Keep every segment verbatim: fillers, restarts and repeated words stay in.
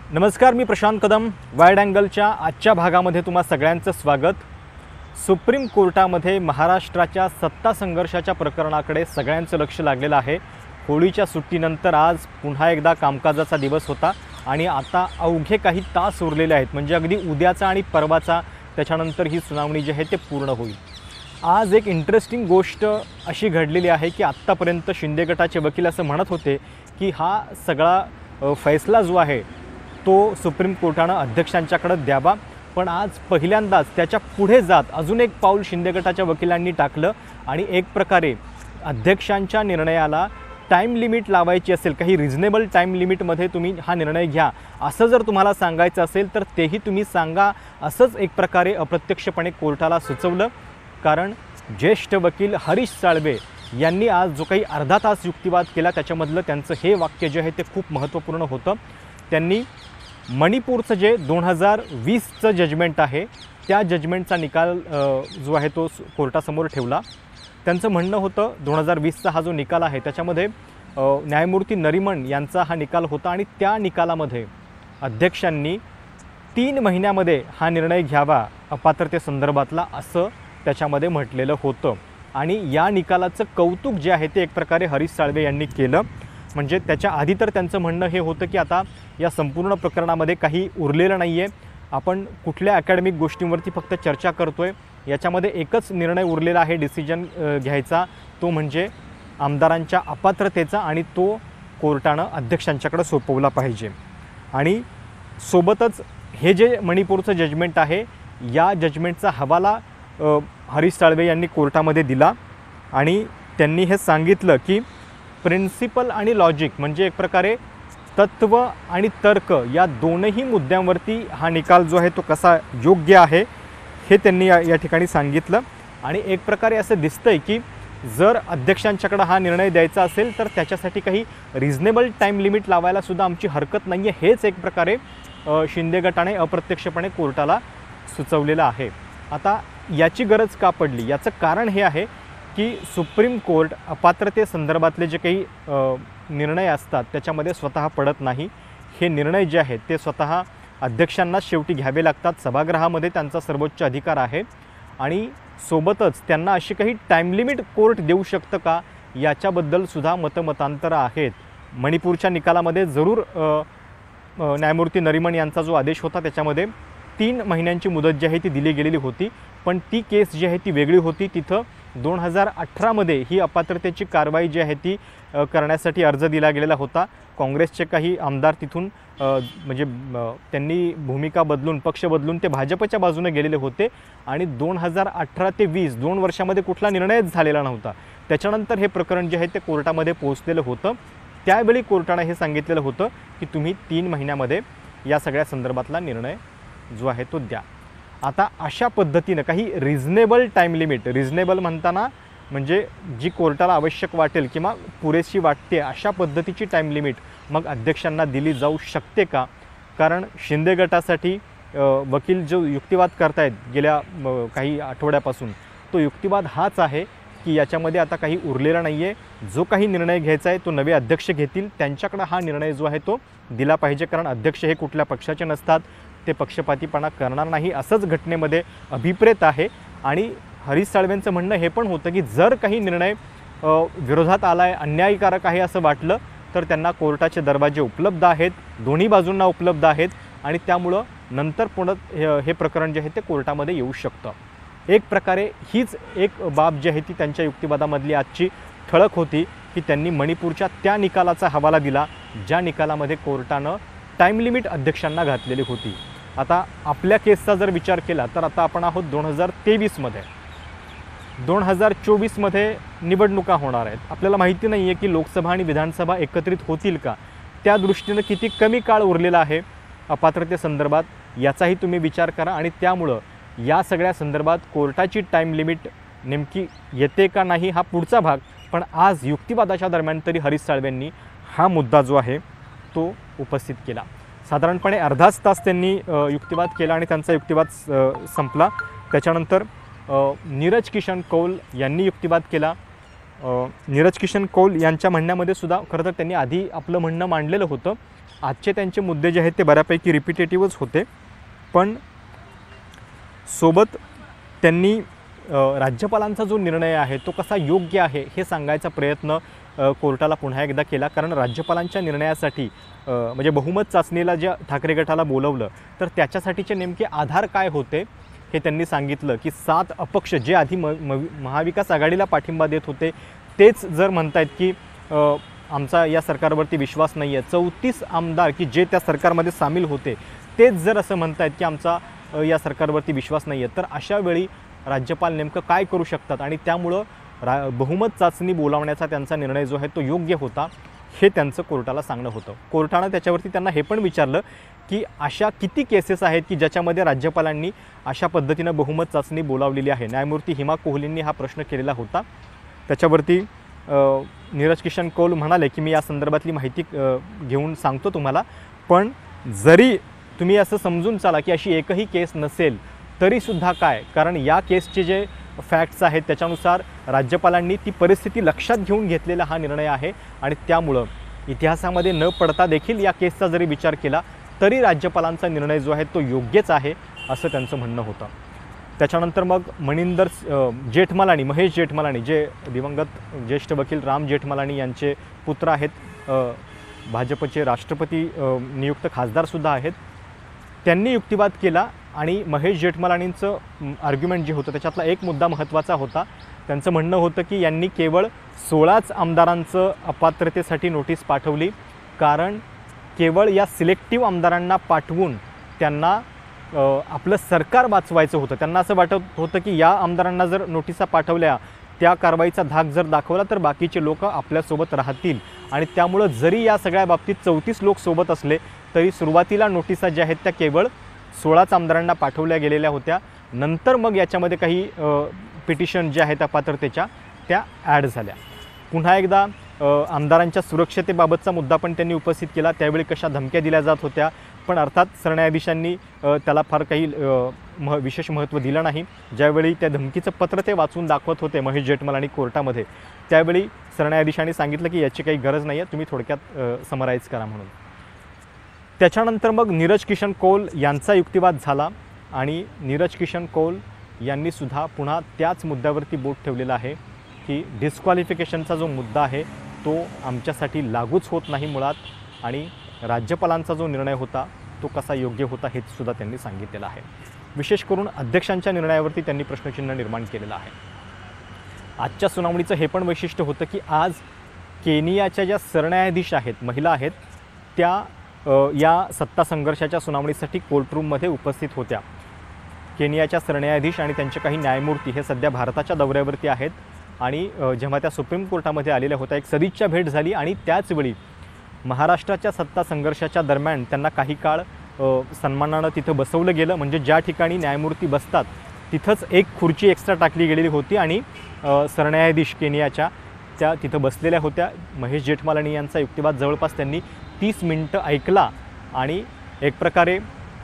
नमस्कार, मी प्रशांत कदम. वाइड अँगलच्या आजच्या भागामध्ये तुम्हा सगळ्यांचं स्वागत. सुप्रीम कोर्टामध्ये महाराष्ट्राच्या सत्ता संघर्षाच्या प्रकरणाकडे सगळ्यांचं लक्ष लागलेलं आहे. होळीच्या सुट्टीनंतर आज पुन्हा एकदा कामकाजाचा दिवस होता आणि आता अवघे काही तास उरलेले आहेत, म्हणजे अगदी उद्याचा आणि परवाचा त्याच्यानंतर ही सुनावणी जी आहे ते पूर्ण होईल. आज एक इंटरेस्टिंग गोष्ट अशी घडलेली आहे की आत्तापर्यंत शिंदे गटाचे वकील असं म्हणत होते की हा सगळा फैसला जो आहे तो सुप्रीम कोर्टानं अध्यक्षांच्याकडे द्यावा, पण आज पहिल्यांदाच त्याच्या पुढे जात अजून एक पाऊल शिंदे गटाच्या वकिलांनी टाकलं आणि एक प्रकारे अध्यक्षांच्या निर्णयाला टाईम लिमिट लावायची असेल, काही रिजनेबल टाईम लिमिटमध्ये तुम्ही हा निर्णय घ्या असं जर तुम्हाला सांगायचं असेल तर तेही तुम्ही सांगा, असंच एक प्रकारे अप्रत्यक्षपणे कोर्टाला सुचवलं. कारण ज्येष्ठ वकील हरीश साळवे यांनी आज जो काही अर्धा तास युक्तिवाद केला त्याच्यामधलं त्यांचं हे वाक्य जे आहे ते खूप महत्त्वपूर्ण होतं. त्यांनी मणिपूरचं जे दोन हजार वीसचं जजमेंट आहे त्या जजमेंटचा निकाल जो आहे तो कोर्टासमोर ठेवला. त्यांचं म्हणणं होतं दोन हजार वीसचा हा जो निकाल आहे त्याच्यामध्ये न्यायमूर्ती नरिमन यांचा हा निकाल होता आणि त्या निकालामध्ये अध्यक्षांनी तीन महिन्यामध्ये हा निर्णय घ्यावा अपात्रतेसंदर्भातला असं त्याच्यामध्ये म्हटलेलं होतं. आणि या निकालाचं कौतुक जे आहे ते एक प्रकारे हरीश साळवे यांनी केलं. म्हणजे त्याच्या आधी तर त्यांचं म्हणणं हे होतं की आता या संपूर्ण प्रकरणामध्ये काही उरलेलं नाही आहे, आपण कुठल्या अकॅडमिक गोष्टींवरती फक्त चर्चा करतो आहे, याच्यामध्ये एकच निर्णय उरलेला आहे डिसिजन घ्यायचा, तो म्हणजे आमदारांच्या अपात्रतेचा, आणि तो कोर्टानं अध्यक्षांच्याकडे सोपवला पाहिजे. आणि सोबतच हे जे मणिपूरचं जजमेंट आहे या जजमेंटचा हवाला हरीश साळवे यांनी कोर्टामध्ये दिला आणि त्यांनी हे सांगितलं की प्रिन्सिपल आणि लॉजिक म्हणजे एक प्रकारे तत्त्व आणि तर्क या दोनही मुद्द्यांवरती हा निकाल जो आहे तो कसा योग्य आहे हे त्यांनी या या ठिकाणी सांगितलं. आणि एक प्रकारे असं दिसतंय की जर अध्यक्षांच्याकडे हा निर्णय द्यायचा असेल तर त्याच्यासाठी काही रिजनेबल टाईम लिमिट लावायला सुद्धा आमची हरकत नाही आहे, हेच एक प्रकारे शिंदे गटाने अप्रत्यक्षपणे कोर्टाला सुचवलेलं आहे. आता याची गरज का पडली याचं कारण हे आहे की सुप्रीम कोर्ट अपात्रतेसंदर्भातले जे काही निर्णय असतात त्याच्यामध्ये स्वतः पडत नाही. हे निर्णय जे आहेत ते स्वतः अध्यक्षांना शेवटी घ्यावे लागतात. सभागृहामध्ये त्यांचा सर्वोच्च अधिकार आहे आणि सोबतच त्यांना अशी काही टाईम लिमिट कोर्ट देऊ शकतं का याच्याबद्दलसुद्धा मतमतांतरं आहेत. मणिपूरच्या निकालामध्ये जरूर न्यायमूर्ती नरिमन यांचा जो आदेश होता त्याच्यामध्ये तीन महिन्यांची मुदत जी आहे ती दिली गेलेली होती, पण ती केस जी आहे ती वेगळी होती. तिथं दोन हजार अठरामध्ये ही अपात्रतेची कारवाई जी आहे ती करण्यासाठी अर्ज दिला गेलेला होता. काँग्रेसचे काही आमदार तिथून म्हणजे त्यांनी भूमिका बदलून पक्ष बदलून ते भाजपच्या बाजूने गेलेले होते आणि दोन हजार अठरा ते वीस दोन वर्षामध्ये कुठला निर्णयच झालेला नव्हता. त्याच्यानंतर हे प्रकरण जे आहे ते कोर्टामध्ये पोहोचलेलं होतं. त्यावेळी कोर्टानं हे सांगितलेलं होतं की तुम्ही तीन महिन्यामध्ये या सगळ्या संदर्भातला निर्णय जो आहे तो द्या. आता अशा पद्धतीनं काही रिजनेबल टाईम लिमिट, रिजनेबल म्हणताना म्हणजे जी कोर्टाला आवश्यक वाटेल किंवा पुरेशी वाटते अशा पद्धतीची टाईम लिमिट मग अध्यक्षांना दिली जाऊ शकते का? कारण शिंदे गटासाठी वकील जो युक्तिवाद करतायत गेल्या काही आठवड्यापासून तो युक्तिवाद हाच आहे की याच्यामध्ये आता काही उरलेला नाही आहे. जो काही निर्णय घ्यायचा आहे तो नवे अध्यक्ष घेतील, त्यांच्याकडे हा निर्णय जो आहे तो दिला पाहिजे. कारण अध्यक्ष हे कुठल्या पक्षाचे नसतात, ते पक्षपातीपणा करणार नाही असंच घटनेमध्ये अभिप्रेत आहे. आणि हरीश साळवेंचं म्हणणं हे पण होतं की जर काही निर्णय विरोधात आला आहे, अन्यायकारक आहे असं वाटलं तर त्यांना कोर्टाचे दरवाजे उपलब्ध आहेत, दोन्ही बाजूंना उपलब्ध आहेत आणि त्यामुळं नंतर पुढं हे प्रकरण जे आहे ते कोर्टामध्ये येऊ शकतं. एक प्रकारे हीच एक बाब जी आहे ती त्यांच्या युक्तिवादामधली आजची ठळक होती की त्यांनी मणिपूरच्या त्या निकालाचा हवाला दिला ज्या निकालामध्ये कोर्टानं टाईम लिमिट अध्यक्षांना घातलेली होती. आता आपल्या केसचा जर विचार केला तर आता आपण आहोत दोन हजार तेवीसमध्ये. दोन हजार चोवीसमध्ये निवडणुका होणार आहेत. आपल्याला माहिती नाही आहे की लोकसभा आणि विधानसभा एकत्रित होतील का, त्या दृष्टीनं किती कमी काळ उरलेला आहे अपात्रतेसंदर्भात याचाही तुम्ही विचार करा. आणि त्यामुळं या सगळ्या संदर्भात कोर्टाची टाईम लिमिट नेमकी येते का नाही हा पुढचा भाग. पण आज युक्तिवादाच्या दरम्यान तरी हरीश साळवेंनी हा मुद्दा जो आहे तो उपस्थित केला. साधारणपणे अर्धाच तास त्यांनी युक्तिवाद केला आणि त्यांचा युक्तिवाद संपला. त्याच्यानंतर नीरज किशन कौल यांनी युक्तिवाद केला. नीरज किशन कौल यांच्या म्हणण्यामध्ये सुद्धा खरं तर त्यांनी आधी आपलं म्हणणं मांडलेलं होतं आजचे त्यांचे मुद्दे जे आहेत ते बऱ्यापैकी रिपिटेटिव्हच होते, पण सोबत त्यांनी राज्यपालांचा जो निर्णय आहे तो कसा योग्य आहे हे सांगायचा प्रयत्न कोर्टाला पुन्हा एकदा केला. कारण राज्यपालांच्या निर्णयासाठी म्हणजे बहुमत चाचणीला ज्या ठाकरे गटाला बोलवलं तर त्याच्यासाठीचे नेमके आधार काय होते हे त्यांनी सांगितलं की सात अपक्ष जे आधी म महाविकास आघाडीला पाठिंबा देत होते तेच जर म्हणतायत की आमचा या सरकारवरती विश्वास नाही आहे, चौतीस आमदार की जे त्या सरकारमध्ये सामील होते तेच जर असं म्हणतायत की आमचा या सरकारवरती विश्वास नाही आहे, तर अशा वेळी राज्यपाल नेमकं काय करू शकतात आणि त्यामुळं रा बहुमत चाचणी बोलावण्याचा त्यांचा निर्णय जो आहे तो योग्य होता हे त्यांचं कोर्टाला सांगणं होतं. कोर्टानं त्याच्यावरती त्यांना हे पण विचारलं की अशा किती केसेस आहेत की ज्याच्यामध्ये राज्यपालांनी अशा पद्धतीनं बहुमत चाचणी बोलावलेली आहे. न्यायमूर्ती हिमा कोहलींनी हा प्रश्न केलेला होता. त्याच्यावरती नीरज किशन कौल म्हणाले की मी या संदर्भातली माहिती घेऊन सांगतो तुम्हाला, पण जरी तुम्ही असं समजून चाला की अशी एकही केस नसेल तरीसुद्धा काय, कारण या केसचे जे फॅक्ट्स आहेत त्याच्यानुसार राज्यपालांनी ती परिस्थिती लक्षात घेऊन घेतलेला हा निर्णय आहे आणि त्यामुळं इतिहासामध्ये न पडता देखील या केसचा जरी विचार केला तरी राज्यपालांचा निर्णय जो आहे तो योग्यच आहे असं त्यांचं म्हणणं होतं. त्याच्यानंतर मग मनिंदर जेठमलानी महेश जेठमलानी जे दिवंगत ज्येष्ठ वकील राम जेठमलानी यांचे पुत्र आहेत, भाजपचे राष्ट्रपती नियुक्त खासदारसुद्धा आहेत, त्यांनी युक्तिवाद केला आणि महेश जेठमलानींचं आर्ग्युमेंट जे होतं त्याच्यातला एक मुद्दा महत्त्वाचा होता. त्यांचं म्हणणं होतं की यांनी केवळ सोळाच आमदारांचं अपात्रतेसाठी नोटीस पाठवली, कारण केवळ या सिलेक्टिव्ह आमदारांना पाठवून त्यांना आपलं सरकार वाचवायचं होतं. त्यांना असं वाटत होतं की या आमदारांना जर नोटिसा पाठवल्या, त्या कारवाईचा धाक जर दाखवला तर बाकीचे लोक आपल्यासोबत राहतील आणि त्यामुळं जरी या सगळ्या बाबतीत चौतीस लोक सोबत असले तरी सुरुवातीला नोटिसा ज्या आहेत त्या केवळ सोळाच आमदारांना पाठवल्या गेलेल्या होत्या. नंतर मग याच्यामध्ये काही पिटिशन ज्या आहेत अपात्रतेच्या त्या ॲड झाल्या. पुन्हा एकदा आमदारांच्या सुरक्षतेबाबतचा मुद्दा पण त्यांनी उपस्थित केला. त्यावेळी कशा धमक्या दिल्या जात होत्या, पण अर्थात सरन्यायाधीशांनी त्याला फार काही मह विशेष महत्त्व दिलं नाही. ज्यावेळी त्या धमकीचं पत्र ते वाचून दाखवत होते महेश जेठमलानी कोर्टामध्ये, त्यावेळी सरन्यायाधीशांनी सांगितलं की याची काही गरज नाही आहे, तुम्ही थोडक्यात समराईज करा म्हणून. त्याच्यानंतर मग नीरज किशन कौल यांचा युक्तिवाद झाला आणि नीरज किशन कौल यांनीसुद्धा पुन्हा त्याच मुद्द्यावरती बोट ठेवलेला आहे की डिस्क्वालिफिकेशनचा जो मुद्दा आहे तो आमच्यासाठी लागूच होत नाही मुळात, आणि राज्यपालांचा जो निर्णय होता तो कसा योग्य होता हे सुद्धा त्यांनी सांगितलेलं आहे. विशेष करून अध्यक्षांच्या निर्णयावरती त्यांनी प्रश्नचिन्ह निर्माण केलेलं आहे. आजच्या सुनावणीचं हे पण वैशिष्ट्य होतं की आज केनियाच्या ज्या सरन्यायाधीश आहेत, महिला आहेत, त्या या सत्ता संघर्षाच्या सुनावणीसाठी कोर्टरूममध्ये उपस्थित होत्या. केनियाच्या सरन्यायाधीश आणि त्यांचे काही न्यायमूर्ती हे सध्या भारताच्या दौऱ्यावरती आहेत आणि जेव्हा त्या सुप्रीम कोर्टामध्ये आलेल्या होत्या एक सदिच्छा भेट झाली आणि त्याचवेळी महाराष्ट्राच्या सत्ता संघर्षाच्या दरम्यान त्यांना काही काळ सन्मानानं तिथं बसवलं गेलं. म्हणजे ज्या ठिकाणी न्यायमूर्ती बसतात तिथंच एक खुर्ची एक्स्ट्रा टाकली गेलेली होती आणि सरन्यायाधीश केनियाच्या त्या तिथं बसलेल्या होत्या. महेश जेठमलानी यांचा युक्तिवाद जवळपास त्यांनी तीस मिनटं ऐकला आणि एक प्रकारे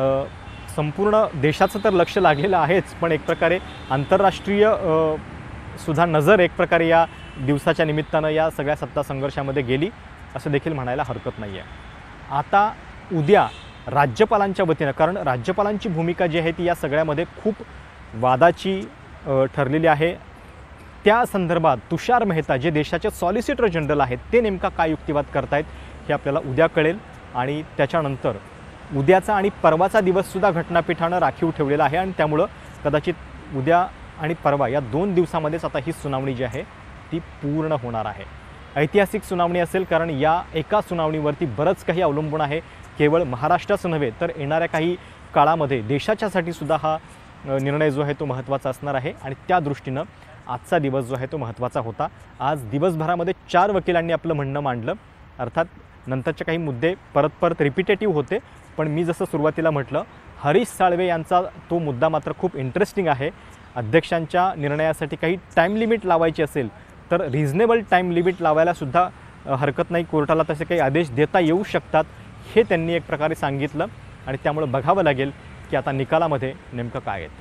संपूर्ण देशाचं तर लक्ष लागलेलं आहेच, पण एक प्रकारे आंतरराष्ट्रीय सुद्धा नजर एक प्रकारे या दिवसाच्या निमित्तानं या सगळ्या सत्ता संघर्षामध्ये गेली असं देखील म्हणायला हरकत नाही आहे. आता उद्या राज्यपालांच्या वतीनं, कारण राज्यपालांची भूमिका जी आहे ती या सगळ्यामध्ये खूप वादाची ठरलेली आहे, त्या संदर्भात तुषार मेहता जे देशाचे सॉलिसिटर जनरल आहेत ते नेमका काय युक्तिवाद करतायत हे आपल्याला उद्या कळेल. आणि त्याच्यानंतर उद्याचा आणि परवाचा दिवससुद्धा घटनापीठानं राखीव ठेवलेला आहे आणि त्यामुळं कदाचित उद्या आणि परवा या दोन दिवसामध्येच आता ही सुनावणी जी आहे ती पूर्ण होणार आहे. ऐतिहासिक सुनावणी असेल, कारण या एका सुनावणीवरती बरंच काही अवलंबून आहे. केवळ महाराष्ट्राच नव्हे तर येणाऱ्या काही काळामध्ये देशाच्यासाठी सुद्धा हा निर्णय जो आहे तो महत्त्वाचा असणार आहे आणि त्या दृष्टीनं आजचा दिवस जो आहे तो महत्त्वाचा होता. आज दिवसभरामध्ये चार वकिलांनी आपलं म्हणणं मांडलं. अर्थात नंतरचे काही मुद्दे परत परत रिपिटेटिव्ह होते, पण मी जसं सुरुवातीला म्हटलं हरीश साळवे यांचा तो मुद्दा मात्र खूप इंटरेस्टिंग आहे. अध्यक्षांच्या निर्णयासाठी काही टाईम लिमिट लावायची असेल तर रिझनेबल टाईम लिमिट लावायलासुद्धा हरकत नाही, कोर्टाला तसे काही आदेश देता येऊ शकतात हे त्यांनी एक प्रकारे सांगितलं आणि त्यामुळं बघावं लागेल की आता निकालामध्ये नेमकं काय येतं.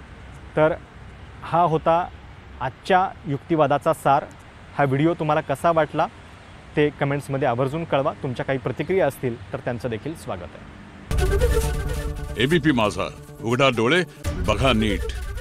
तर हा होता आजच्या युक्तिवादाचा सार. हा व्हिडिओ तुम्हाला कसा वाटला ते कमेंट्समध्ये आवर्जून कळवा. तुमच्या काही प्रतिक्रिया असतील तर त्यांचं देखील स्वागत आहे. एबीपी माझा, उघडा डोळे बघा नीट.